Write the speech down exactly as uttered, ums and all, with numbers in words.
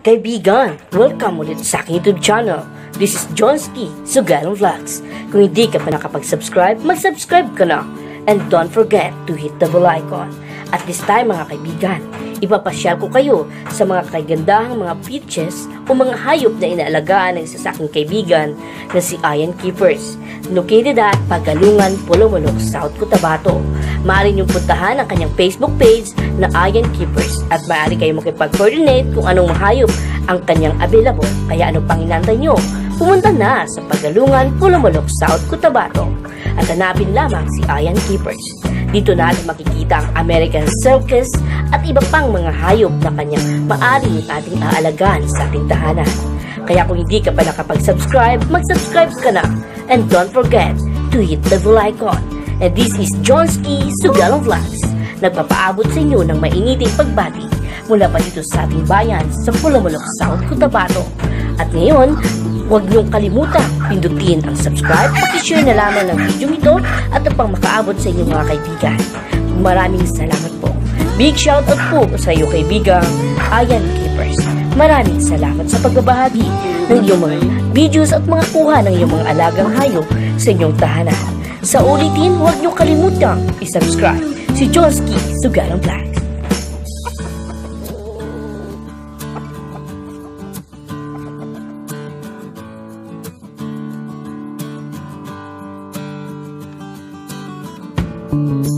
Kaibigan, welcome ulit sa aking YouTube channel. This is JOHNSKIE, Sugalong Vlogs. Kung hindi ka pa nakapag-subscribe, mag-subscribe ka na. And don't forget to hit the bell icon. At this time mga kaibigan, ipapasyal ko kayo sa mga kagandahang mga peaches o mga hayop na inaalagaan ng isa sa aking kaibigan na si Ian Keepers. Located at Pagalungan Polomolok, South Cotabato. Maaari niyong puntahan ang kanyang Facebook page na Ian Keepers at maaari kayo makipag-coordinate kung anong mahayop ang kanyang available. Kaya ano pang inantay niyo? Pumunta na sa Pagalungan Polomolok, South Cotabato at hanapin lamang si Ian Keepers. Dito natin makikita ang American Circus at iba pang mga hayop na kanyang maaari ating aalagaan sa ating tahanan. Kaya kung hindi ka pa nakapag-subscribe, mag-subscribe ka na. And don't forget to hit the bell icon. And this is JOHNSKIE Sugalong Vlogs. Nagpapaabot sa inyo ng mainiting pagbati mula pa dito sa ating bayan sa Polomolok, South Cotabato. At ngayon, huwag niyong kalimutan pindutin ang subscribe, pakishare na lamang ng video ito at upang makaabot sa inyong mga kaibigan. Maraming salamat po. Big shoutout po sa iyo kaibigang Ian Keepers. Maraming salamat sa pagbabahagi ng iyong mga videos at mga kuha ng iyong mga alagang hayop sa inyong tahanan. Sa ulitin, huwag niyong kalimutang i-subscribe si JOHNSKIE Sugalong Vlogs. Mm-hmm.